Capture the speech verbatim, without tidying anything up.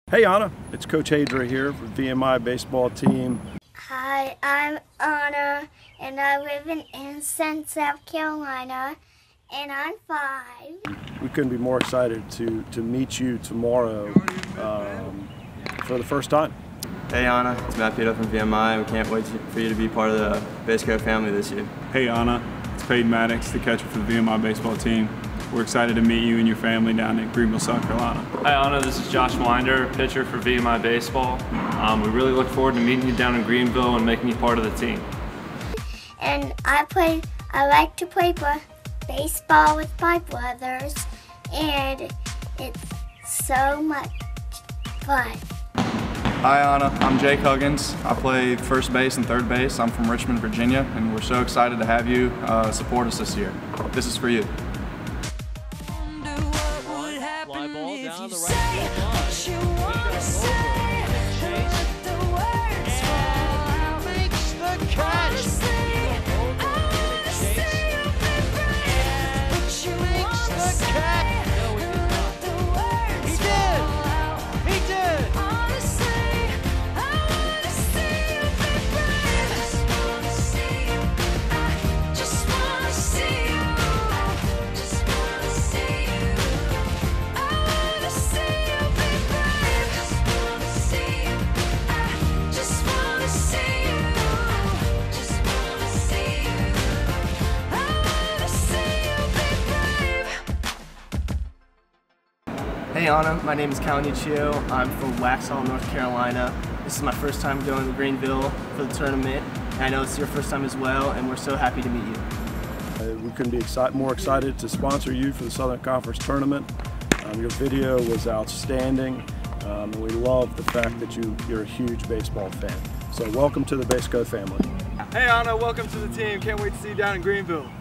Hey Anna, it's Coach Hadra here for V M I baseball team. Hi, I'm Anna, and I live in Anson, South Carolina, and I'm five. We couldn't be more excited to, to meet you tomorrow um, for the first time. Hey Anna, it's Matt Pito from V M I, and we can't wait to, for you to be part of the Base Coat family this year. Hey Anna, it's Peyton Maddox, the catcher for the V M I baseball team. We're excited to meet you and your family down in Greenville, South Carolina. Hi Anna, this is Josh Winder, pitcher for V M I Baseball. Um, we really look forward to meeting you down in Greenville and making you part of the team. And I play, I like to play baseball with my brothers, and it's so much fun. Hi Anna, I'm Jake Huggins. I play first base and third base. I'm from Richmond, Virginia, and we're so excited to have you uh, support us this year. This is for you. Fly ball down the right field line. Picked up over. Chase. And makes the catch. Over. Chase. And makes the catch. No, he did not. He did. He did. Hey Anna, my name is Callan Uccio. I'm from Waxhaw, North Carolina. This is my first time going to Greenville for the tournament, and I know it's your first time as well, and we're so happy to meet you. Uh, we couldn't be exci more excited to sponsor you for the Southern Conference Tournament. Um, your video was outstanding, um, and we love the fact that you, you're a huge baseball fan. So welcome to the Base Coat family. Hey Anna, welcome to the team. Can't wait to see you down in Greenville.